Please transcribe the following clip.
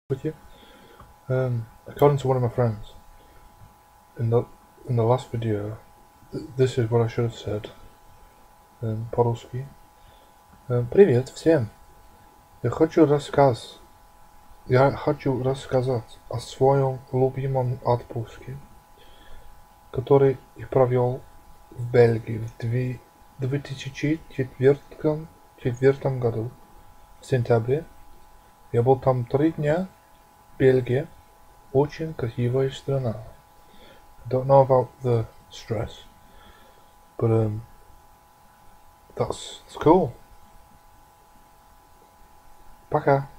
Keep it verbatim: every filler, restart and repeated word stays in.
with you. Um, according to one of my friends, in the in the last video, th this is what I should have said. Um, по-русски. Um, Привет всем. Я хочу рассказ. Я хочу рассказать о своем любимом отпуске, который я провел в Бельгии в две тысячи четвертом четвертом году. В сентябре я был там три дня. Бельгия очень красивая страна. Don't know about the stress, but um, that's, that's cool. Пока.